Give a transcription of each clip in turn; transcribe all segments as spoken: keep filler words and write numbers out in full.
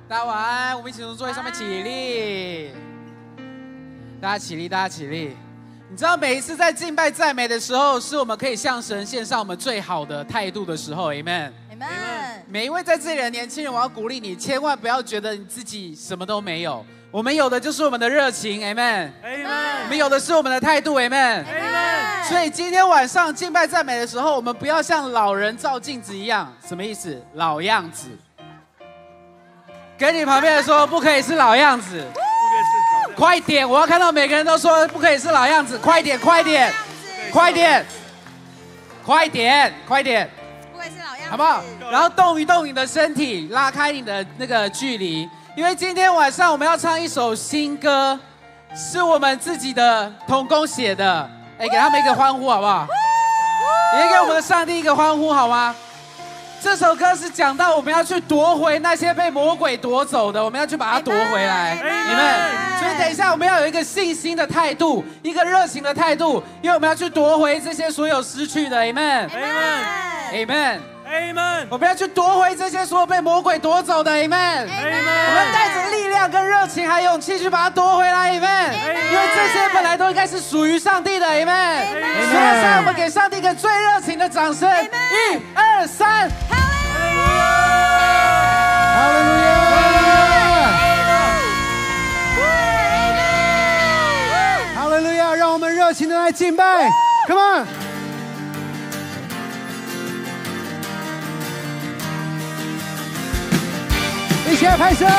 大家晚安，我们一起从座位上面起立。大家起立，大家起立。你知道每一次在敬拜赞美的时候，是我们可以向神献上我们最好的态度的时候 ，Amen。Amen。每一位在这里的年轻人，我要鼓励你，千万不要觉得你自己什么都没有。我们有的就是我们的热情 ，Amen。Amen。我们有的是我们的态度 ，Amen。Amen。所以今天晚上敬拜赞美的时候，我们不要像老人照镜子一样，什么意思？老样子。跟你旁边的说，不可以是老样子。快点！我要看到每个人都说不可以是老样子，快点，快点，快点，快点，快点， 不可以是老样子， 好不好？然后动一动你的身体，拉开你的那个距离，因为今天晚上我们要唱一首新歌，是我们自己的同工写的，哎，给他们一个欢呼好不好？也给我们的上帝一个欢呼好吗？这首歌是讲到我们要去夺回那些被魔鬼夺走的，我们要去把它夺回来，你们。所以等一下我们要有一个信心的态度，一个热情的态度，因为我们要去夺回这些所有失去的 ，Amen。Amen。Amen。Amen。我们要去夺回这些所有被魔鬼夺走的 Amen。Amen。我们带着力量跟热情还有勇气去把它夺回来 Amen。因为这些本来都应该是属于上帝的 Amen。所以现在我们给上帝一个最热情的掌声，一二三。哈利路亚！哈利路亚！让我们热情的来敬拜 ，Come on！ 一起来拍手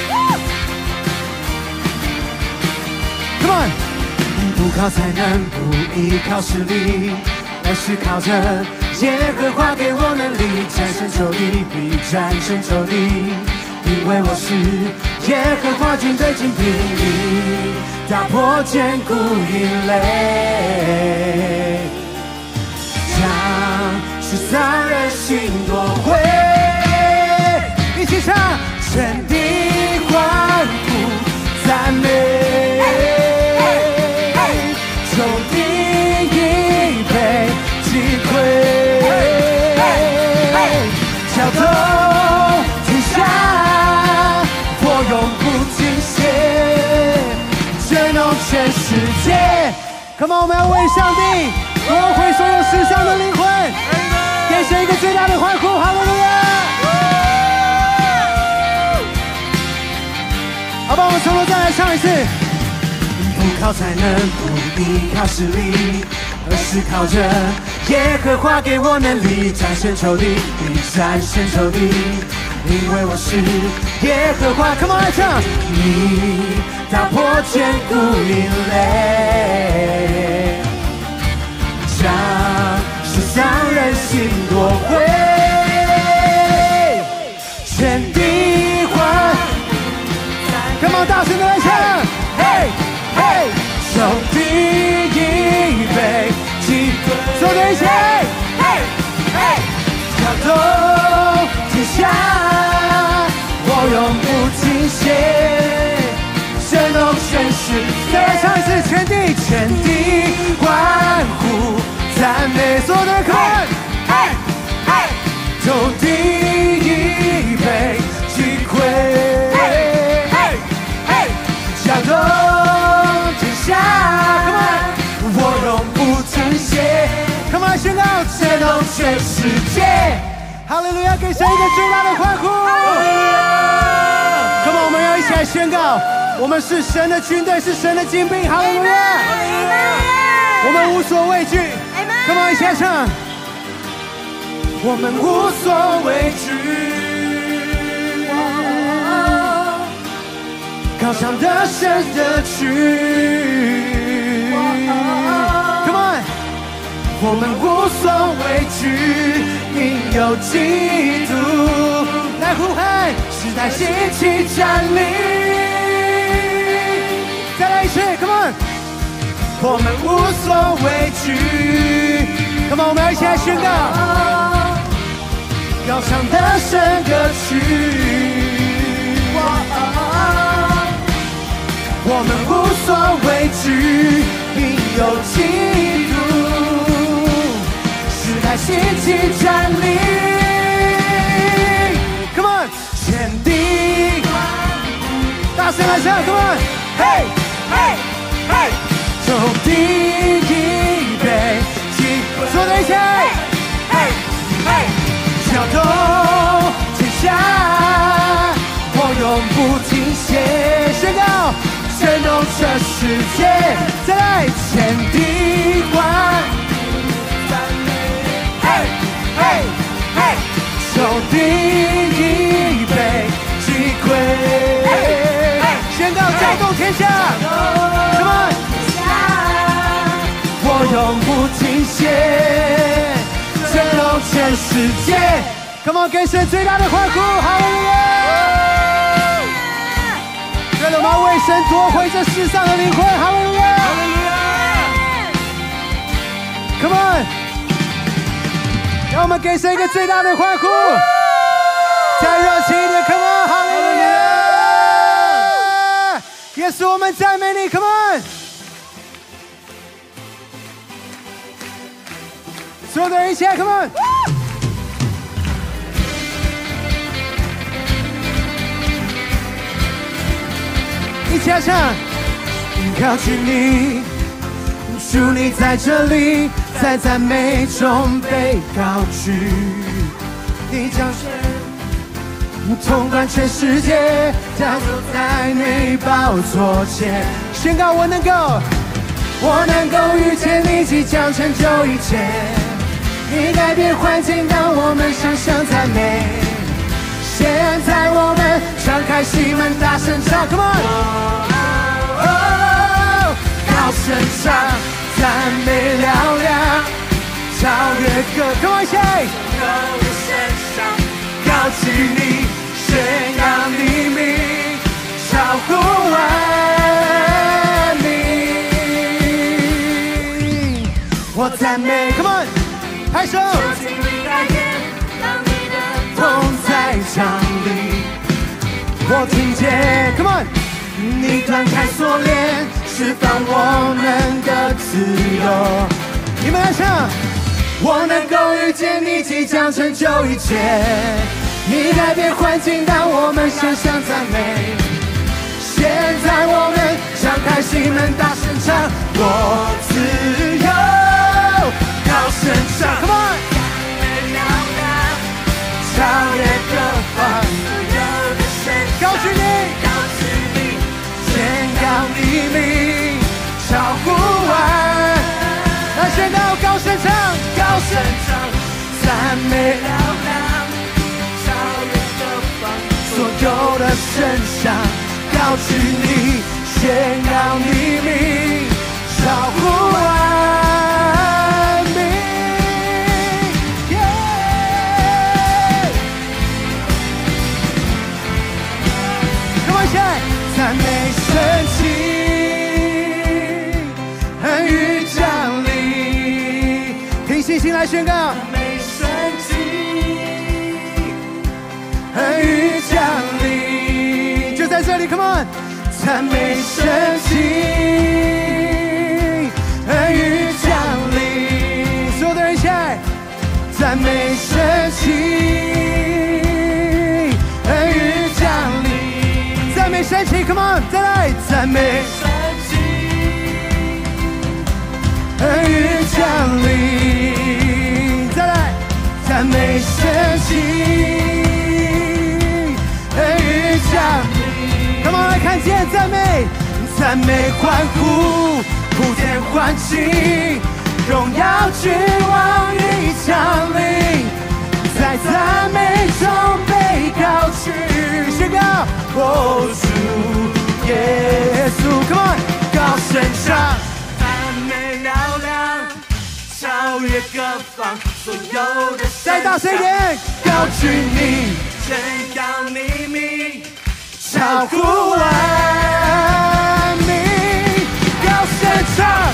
，Come on！ 不靠才能，不依靠实力，而是靠着耶和华给我能力，战胜仇敌，必战胜仇敌。因为我是耶和华军队精兵，打破坚固营垒，将失丧人心夺回。一起唱，全地欢呼赞美，仇敌已被击溃，挑动天下，我永不停歇，震动全世界。Come on， 我们要为上帝夺回所有世上的灵魂，给神一个最大的欢呼，哈利路亚！好吧，我们从头再来唱一次。不靠才能，不依靠实力，而是靠着耶和华给我能力，战胜仇敌，必战胜仇敌。因为我是耶和华 ，Come on， 来唱。你打破坚固营垒，将失丧人心夺回，全地欢。Come on， 大声的来唱，嘿，嘿，仇敌已被击溃，所有的一起，嘿，嘿，挑动天下，我永不停歇，震动全世界。再来唱一次，全地，全地欢呼赞美，所有的人 ，Come on， 嘿，嘿，仇敌已被击溃。挑动天下 ，Come on， 我永不停歇 ，Come on， 宣告震动全世界，哈利路亚！给神一个最大的欢呼 ，Come on， 我们要一起来宣告，我们是神的军队，是神的精兵，哈利路亚！我们无所畏惧 ，Come on， 一起来唱，我们无所畏惧。高唱的神的曲 ，Come on， 我们无所畏惧，因有基督来呼喊，时代兴起站立。再来一次 ，Come on， 我们无所畏惧 ，Come on， 我们要一起来宣告，高唱的神的曲。我们无所畏惧，因有基督，时代兴起站立。Come on， 全地欢大声来唱 ，Come on， 嘿，嘿，嘿，从第一杯起，所有的一起，嘿，嘿，跳动天下，我永不停歇，宣告震动这世界，再来千地万，嘿，嘿，嘿，从第一杯击溃。宣告搅动天下 ，Come on， 我永不停歇，震动全世界 ，Come on， 给神最大的欢呼，哈利路亚！对了，我们为神夺回这世上的灵魂，哈利路亚！哈利路亚 ！Come on， 让我们给神一个最大的欢呼，再热情一点 ，Come on， 哈利路亚！耶稣，我们赞美你 ，Come on！ 所有的人一起来 ，Come on！ 一起来唱。靠近你，主你在这里，在赞美中被高举，你将统管全世界，他走在你宝座前，宣告我能够，我能够遇见你，即将成就一切。你改变环境，让我们想象赞美。现在我们敞开心门，大声唱 ，Come on！ 高声唱，赞美嘹亮，超越各，Come on， 一起！高声唱。高举你，宣扬黎明，超乎万民。我赞美 ，Come on， 拍手。同在场里，我听见 ，Come on， 你断开锁链，释放我们的自由。你们来唱。我能够遇见你，即将成就一切。你改变环境，让我们想象赞美。现在我们敞开心门，大声唱，我自由。高声唱 ，Come on， 超越各方，高举你，高举你，宣告黎明，超乎万。来宣告，高声唱，高声唱，赞美嘹亮，超越各方，所有的声响，高举你，宣告黎明，超乎万民。Come on， 赞美神奇，恩雨降临。凭信心来宣告，赞美神奇，恩雨降临，就在这里 ，Come on， 赞美神奇，恩雨降临，所有的人一起来，赞美神奇，恩雨降临，赞美神奇 ，Come on， 再来，赞美神奇，恩雨降临，再来，赞美神奇，恩雨降临。Come on， 来看见赞美，赞美欢呼，普天欢庆，荣耀君王已降临，在赞美中被高举，宣告我主耶稣 ，Come on， 高声唱，赞美嘹亮，超越各方，所有的再大声一点，高举你，宣告黎明，超乎万民，高声唱，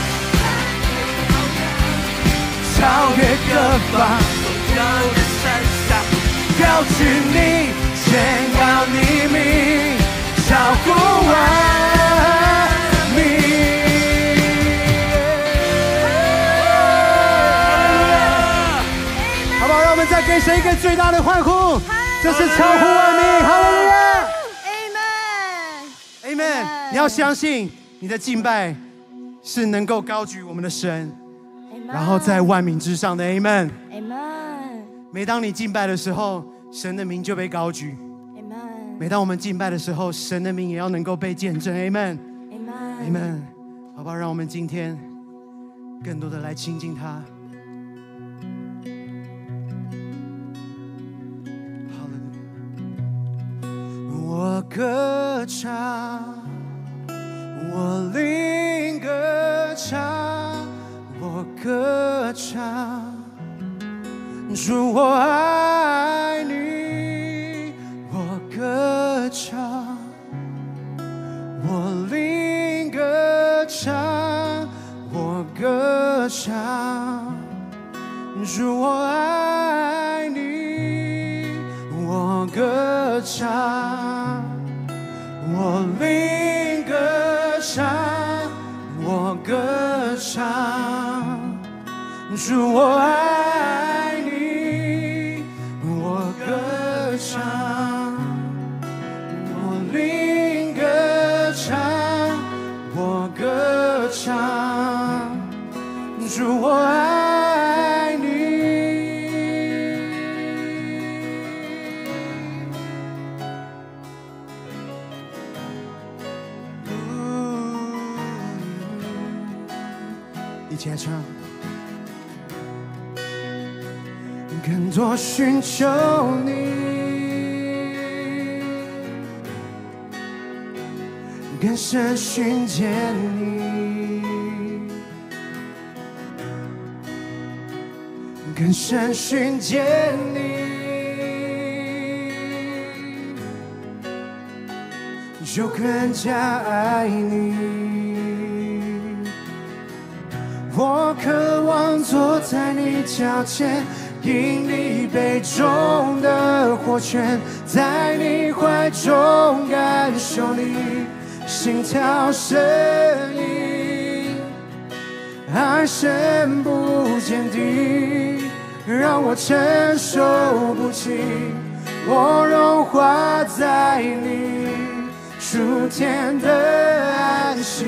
超越各方，所有的声响，高举你，宣告黎明，超乎万民。好不好？让我们再给神一个最大的欢呼，这是超乎万民，哈利路亚。 你要相信你的敬拜是能够高举我们的神，然后在万民之上的 Amen。每当你敬拜的时候，神的名就被高举。每当我们敬拜的时候，神的名也要能够被见证。Amen。Amen。好不好？让我们今天更多的来亲近他。我歌唱，我灵歌唱，我歌唱，主我爱你。我歌唱，我灵歌唱，我歌唱，主我爱你。我歌唱，我灵歌唱，我歌唱，主我爱你。我歌唱，我灵歌唱，我歌唱，主我爱你。一起来唱。更多寻求你，更深寻见你，更深寻见你，就更加爱你。我渴望坐在你脚前，饮你杯中的火泉，在你怀中感受你心跳声音，爱深不见底，让我承受不起，我融化在你属天的安息。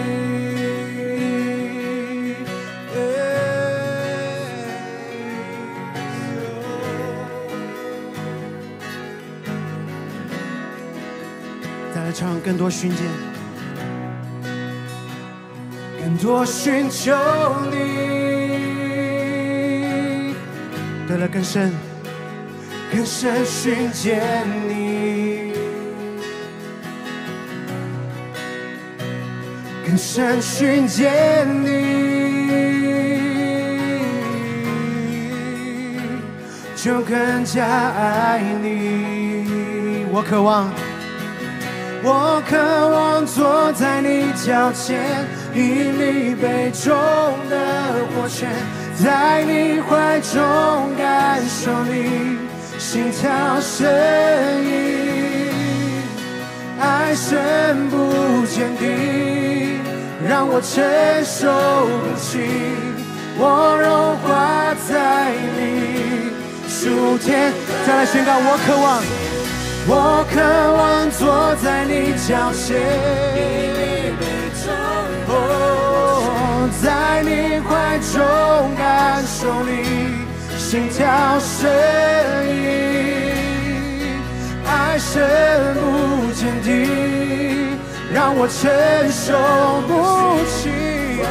唱更多寻见，更多寻求你，对了，更深，更深寻见你，更深寻见你，就更加爱你。我渴望。我渴望坐在你脚前，饮你杯中的火泉，在你怀中感受你心跳声音，爱深不见底，让我承受不起，我融化在你属天。再来宣告，我渴望。我渴望坐在你脚前，哦，在你怀中感受你心跳声音，爱深不见底，让我承受不起。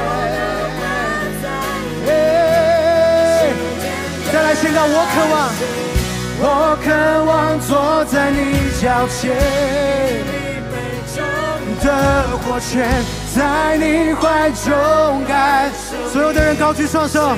再来宣告，我渴望。我渴望坐在你脚前的火泉，在你怀中感。所有的人高举双手，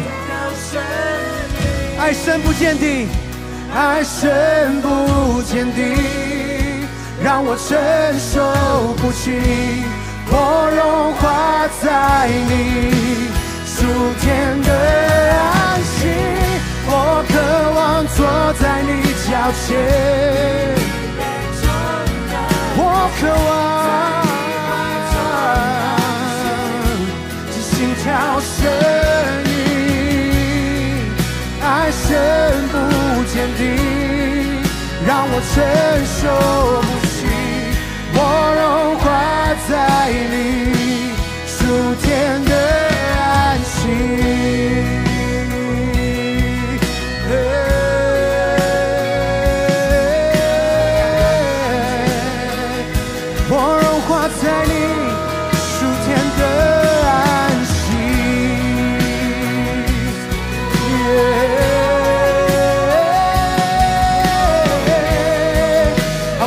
爱深不见底，爱深不见底，让我承受不起，我融化在你属天的安息。我渴望坐在你脚前，我渴望是心跳声音，爱深不见底，让我承受不起，我融化在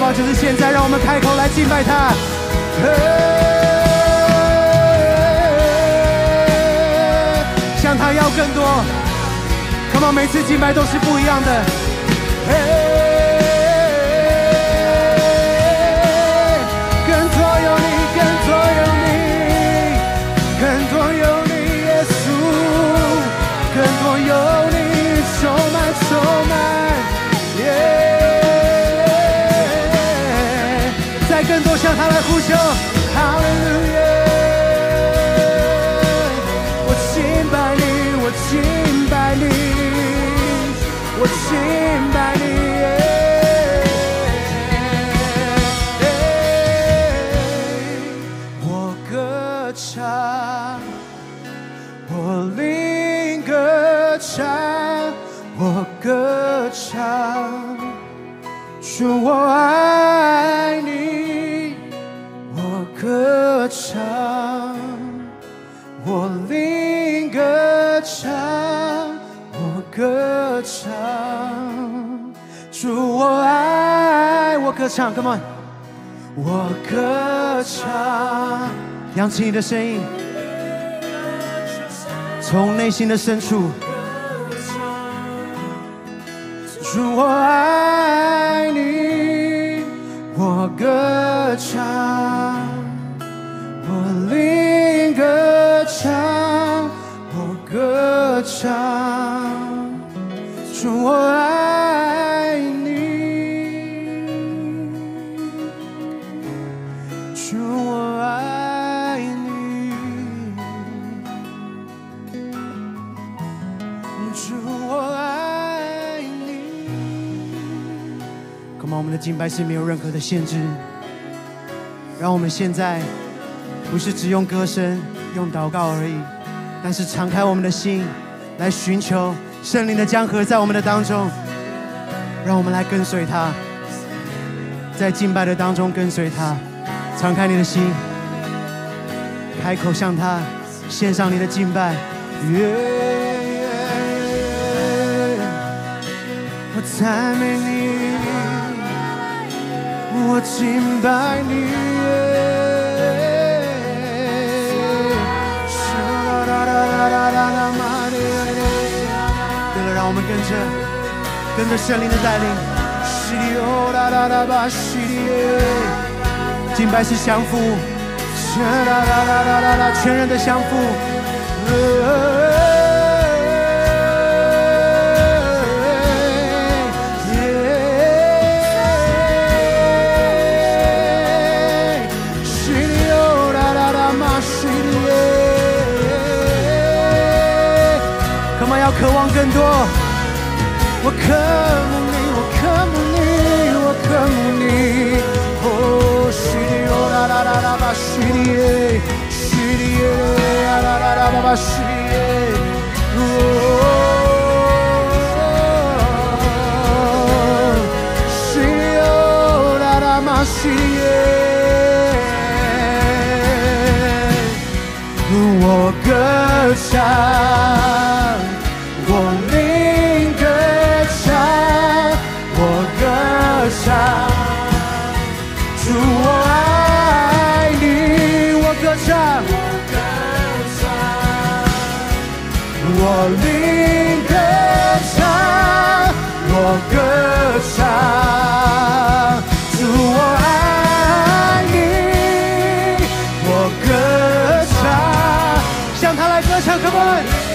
不好？就是现在，让我们开口来敬拜他。向他要更多。Come on， 每次敬拜都是不一样的。更多有你，更多有你，更多有你，耶稣，更多有你，充满，充满。再更多向他来呼求，哈利路亚！我敬拜你，我敬拜你，我敬拜你。我歌唱，我灵歌唱，我歌唱，主我爱你。我歌唱，我灵歌唱，我歌唱，主我爱我歌唱 ，Come on， 我歌唱，扬起你的声音，从内心的深处，主我爱你，我歌唱。我灵歌唱，我歌唱，主我爱你，主我爱你，主我爱你。Come on， 我们的敬拜是没有任何的限制，让我们现在。不是只用歌声、用祷告而已，但是敞开我们的心，来寻求圣灵的江河在我们的当中，让我们来跟随他，在敬拜的当中跟随他，敞开你的心，开口向他献上你的敬拜。Yeah, yeah, 我赞美你，我敬拜你。对了，让我们跟着跟着圣灵的带领，敬拜是降服，全人的降服。要渴望更多，我渴慕你，我渴慕你，我渴慕你。哦，西里哦啦啦啦啦吧，西里耶，西里耶啦啦啦啦吧，西里耶。哦，西里哦啦啦嘛，西里耶。我歌唱。我灵歌唱，我歌唱，主我爱你，我歌唱，我灵歌唱，我歌唱，主我爱你，我歌唱，向他来歌唱 ，Come on。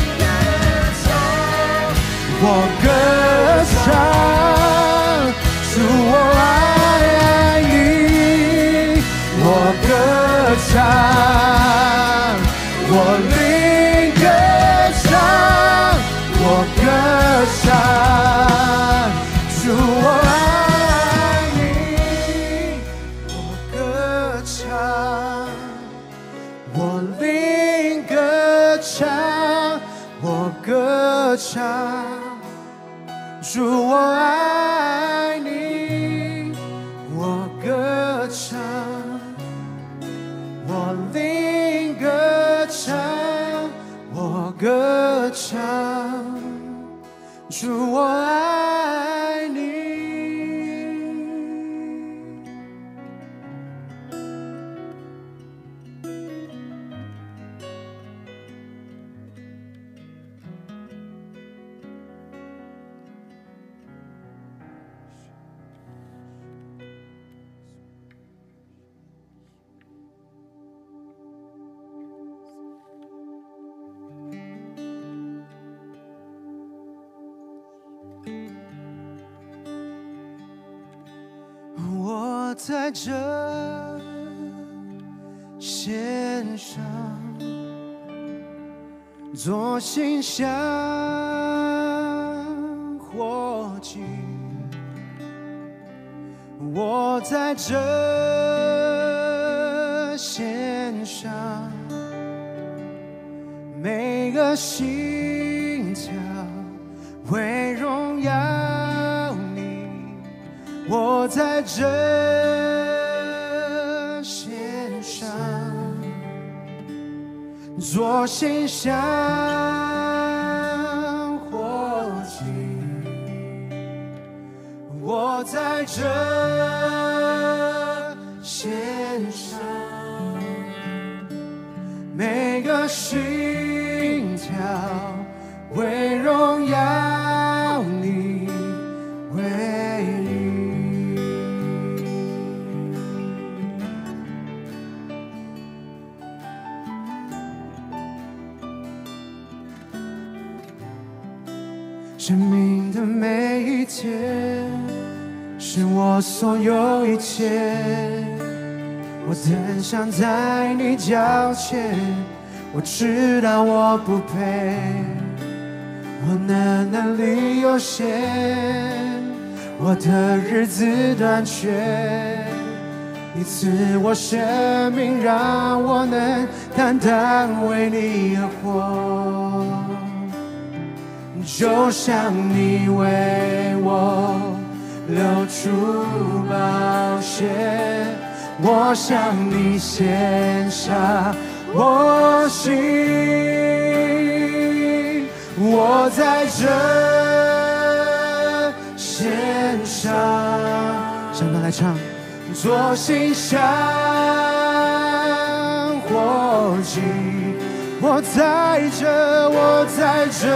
我歌唱，主我爱你，我歌唱，我灵歌唱，我歌唱，主我爱你，我歌唱，我灵歌唱，我歌唱。主我在这献上，做馨香火祭。我在这献上每个心跳，为荣耀你。我在这献上做馨香火祭。我在这献上每个心跳，为荣耀你，为你。生命的每一天是我所有一切，我登上在你脚前，我知道我不配，我的能力有限，我的日子短缺，你赐我生命，让我能单单为你而活，就像你为我流出宝血，我向你献上我心。我在这献上，向他来唱，做馨香火祭。我在这，我在这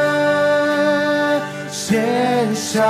献上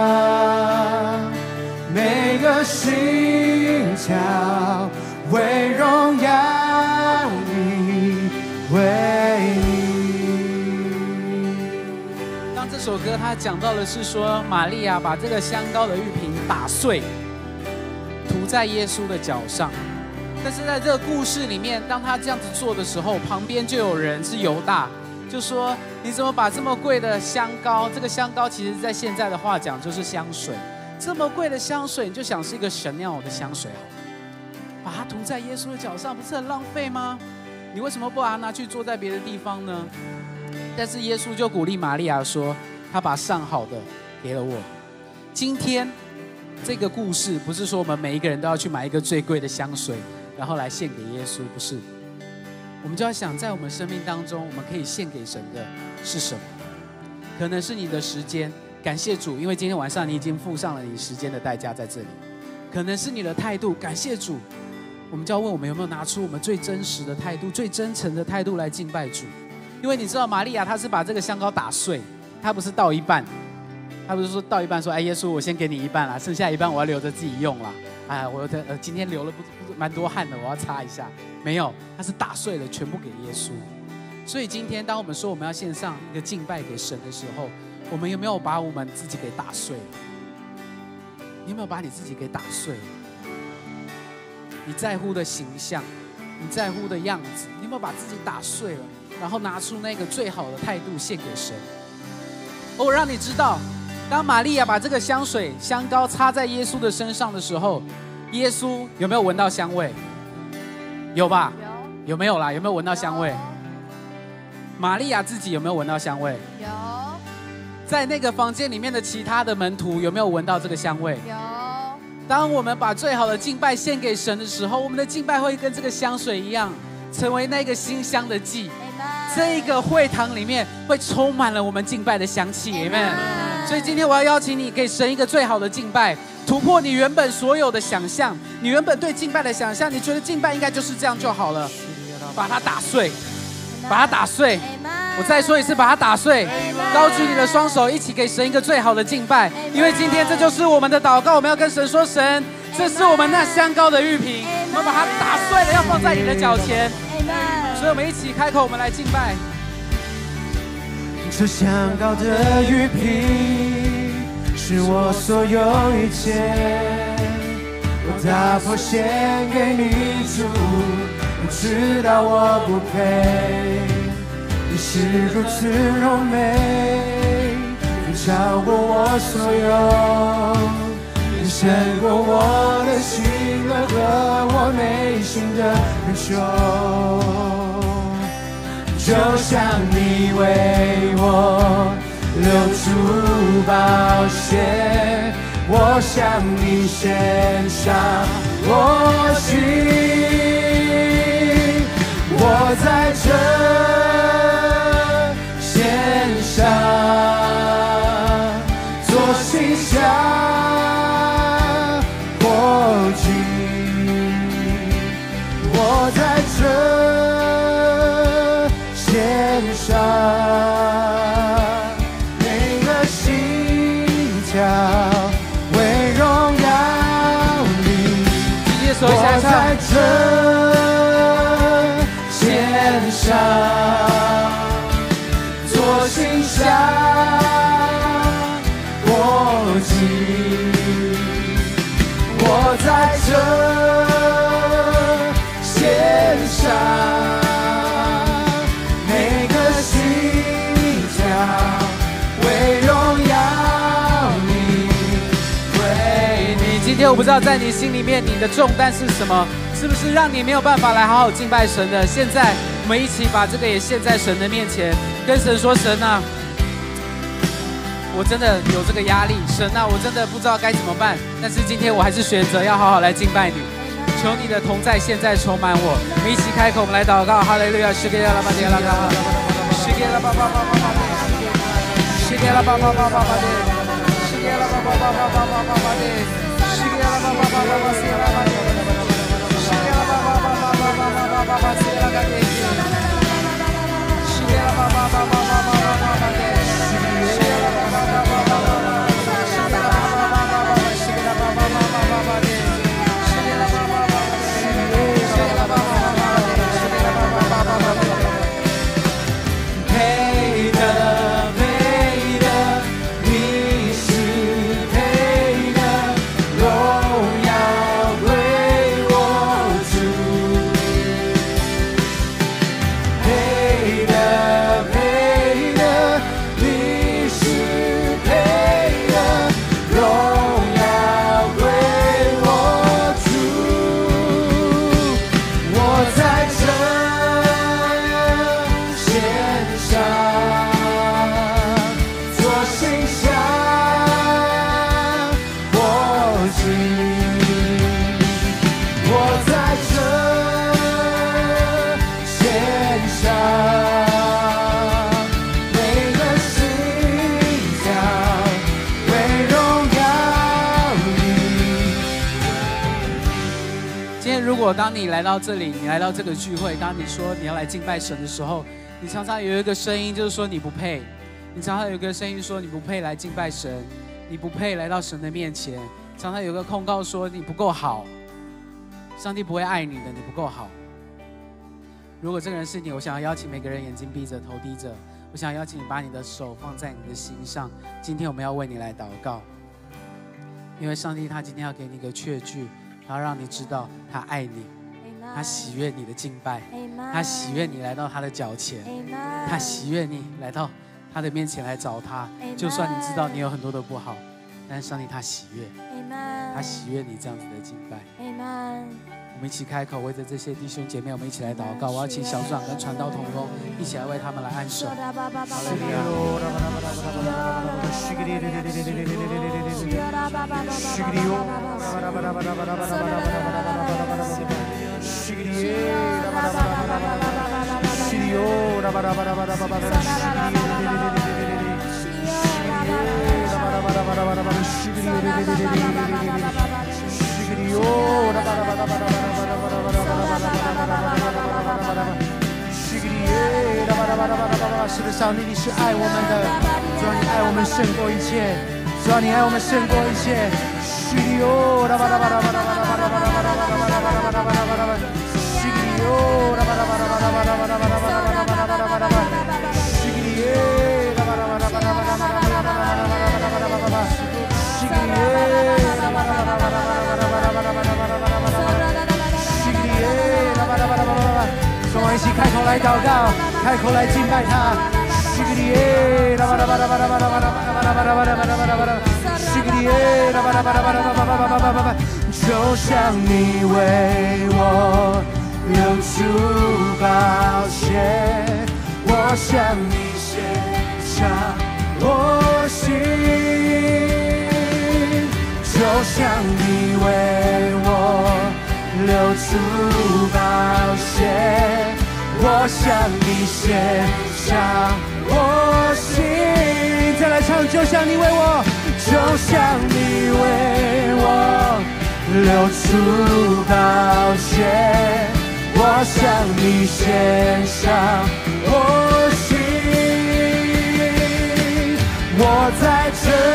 每个心跳，为荣耀你，为你。 当这首歌它讲到的是说，玛利亚把这个香膏的玉瓶打碎，涂在耶稣的脚上。但是在这个故事里面，当他这样子做的时候，旁边就有人是犹大，就说你怎么把这么贵的香膏，这个香膏其实在现在的话讲就是香水，这么贵的香水，你就想是一个Chanel的香水好了，把它涂在耶稣的脚上，不是很浪费吗？你为什么不把它拿去做在别的地方呢？但是耶稣就鼓励玛利亚说，他把上好的给了我。今天这个故事不是说我们每一个人都要去买一个最贵的香水，然后来献给耶稣，不是。我们就要想，在我们生命当中，我们可以献给神的是什么？可能是你的时间，感谢主，因为今天晚上你已经付上了你时间的代价在这里。可能是你的态度，感谢主。我们就要问我们有没有拿出我们最真实的态度、最真诚的态度来敬拜主。因为你知道，玛利亚她是把这个香膏打碎，她不是倒一半，她不是说倒一半说，哎，耶稣，我先给你一半啦，剩下一半我要留着自己用啦。哎，我的呃今天流了不不蛮多汗的，我要擦一下。没有，它是打碎了，全部给耶稣。所以今天，当我们说我们要献上一个敬拜给神的时候，我们有没有把我们自己给打碎了？你有没有把你自己给打碎了？你在乎的形象，你在乎的样子，你有没有把自己打碎了？然后拿出那个最好的态度献给神。我让你知道，当玛利亚把这个香水香膏擦在耶稣的身上的时候，耶稣有没有闻到香味？有吧？有。有没有啦？有没有闻到香味？玛利亚自己有没有闻到香味？ 有。 在那个房间里面的其他的门徒有没有闻到这个香味？ 有。 当我们把最好的敬拜献给神的时候，我们的敬拜会跟这个香水一样，成为那个馨香的祭。这一个会堂里面会充满了我们敬拜的香气 ，Amen。所以今天我要邀请你，给神一个最好的敬拜，突破你原本所有的想象，你原本对敬拜的想象，你觉得敬拜应该就是这样就好了，把它打碎，把它打碎。我再说一次，把它打碎。高举你的双手，一起给神一个最好的敬拜，因为今天这就是我们的祷告，我们要跟神说，神，这是我们那香膏的玉瓶，我们把它打碎了，要放在你的脚前。所以我们一起开口，我们来敬拜。 这香膏的玉瓶是我所有一切，我打破献给你主，我知道我不配，你是如此柔美，你超过我所有。你胜过我的喜乐和我内心的渴求，就像你为我流出宝血，我向你献上我心，我在这献上做馨香。我在这献上每个心跳，为荣耀你。我在这献上做馨香火祭，我在这献上每个心跳，为荣耀你，为你。 今天我不知道在你心里面你的重担是什么，是不是让你没有办法来好好敬拜神的？现在我们一起把这个也献在神的面前，跟神说：神啊，我真的有这个压力，神啊，我真的不知道该怎么办，但是今天我还是选择要好好来敬拜你。求你的同在现在充满我，我们一起开口，我们来祷告。哈利路亚！是给拉巴迪拉嘎，是给拉巴巴巴巴巴的，是给拉巴巴巴巴巴的，是给拉巴巴巴巴巴巴巴的，是给拉巴巴巴巴巴西拉巴的，是给拉巴巴巴巴巴巴巴巴巴西拉嘎的，是给拉巴巴巴巴巴巴巴巴的，是给拉巴巴巴巴巴巴巴巴，是给拉巴巴巴巴巴，是给拉巴巴巴巴巴巴的。 配的，配的，你是配的，荣耀归我主。配的，配的，你是配的，荣耀归我主。我在这。 如果当你来到这里，你来到这个聚会，当你说你要来敬拜神的时候，你常常有一个声音，就是说你不配；你常常有一个声音说你不配来敬拜神，你不配来到神的面前。常常有一个控告说你不够好，上帝不会爱你的，你不够好。如果这个人是你，我想要邀请每个人眼睛闭着，头低着，我想邀请你把你的手放在你的心上。今天我们要为你来祷告，因为上帝他今天要给你一个确据。他要让你知道他爱你，他喜悦你的敬拜，他喜悦你来到他的脚前，他喜悦你来到他的面前来找他。就算你知道你有很多的不好，但是上帝他喜悦，他喜悦你这样子的敬拜。我们一起开口，为着这些弟兄姐妹，我们一起来祷告。我要请小组长跟传道同工一起来为他们来按手。 是的，上帝，你是爱我们的，主啊，你爱我们胜过一切，主啊，你爱我们胜过一切。 开口来祷告，开口来敬拜他。西格里耶，啦吧啦吧啦吧啦吧啦吧啦吧啦吧啦吧啦吧啦吧啦吧啦，西格里耶，啦吧啦吧啦吧啦吧啦吧啦吧啦吧，就像你为我流出宝血，我向你献上我心，就像你为我流出宝血，我向你献上我心。再来唱，就像你为我，就像你为我流出宝血，我向你献上我心。我在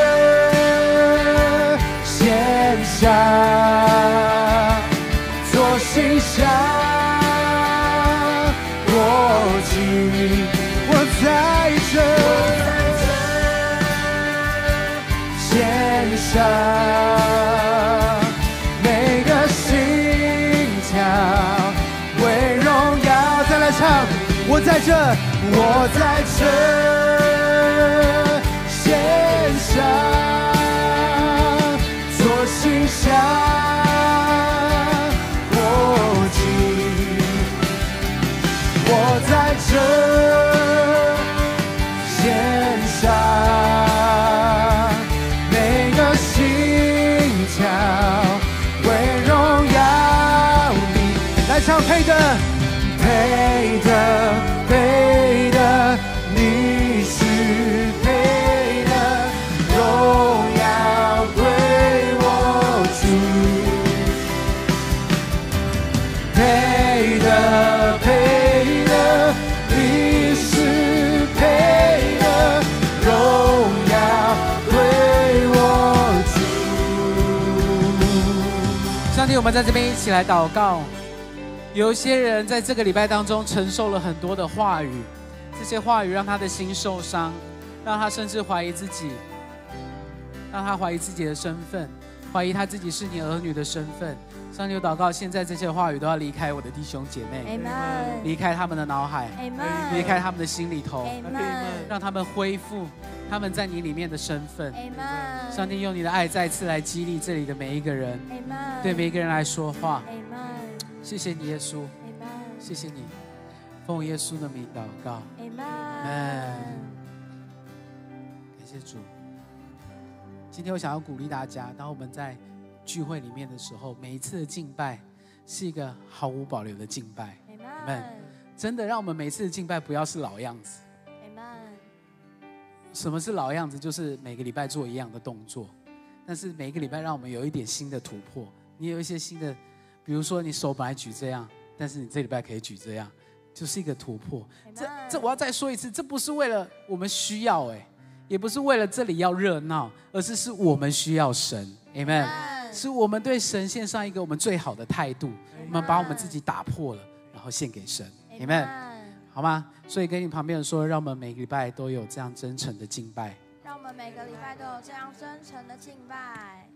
这献上做馨香火祭，我在这献上每个心跳为荣耀。再来唱，我在这，我在这献上做馨香火祭，我在这献上每个心跳为荣耀你。来唱，配的配的配的，你是配的，荣耀归我主。配的配的，你是配的，荣耀归我主。 上帝，我们在这边一起来祷告。有一些人在这个礼拜当中承受了很多的话语，这些话语让他的心受伤，让他甚至怀疑自己，让他怀疑自己的身份，怀疑他自己是你儿女的身份。上帝，我祷告，现在这些话语都要离开我的弟兄姐妹，离开他们的脑海，离开他们的心里头，让他们恢复他们在你里面的身份。上帝，用你的爱再次来激励这里的每一个人，对每一个人来说话。谢谢你，耶稣，谢谢你，奉耶稣的名祷告，阿们。感谢主。今天我想要鼓励大家，当我们在聚会里面的时候，每一次的敬拜是一个毫无保留的敬拜，阿们。真的，让我们每次的敬拜不要是老样子。什么是老样子？就是每个礼拜做一样的动作，但是每一个礼拜让我们有一点新的突破。你有一些新的。比如说，你手本来举这样，但是你这礼拜可以举这样，就是一个突破。这这我要再说一次，这不是为了我们需要，哎，也不是为了这里要热闹，而是是我们需要神 ，Amen。是我们对神献上一个我们最好的态度，我们把我们自己打破了，然后献给神 ，Amen。好吗？所以跟你旁边人说，让我们每个礼拜都有这样真诚的敬拜。 让我们每个礼拜都有这样真诚的敬拜。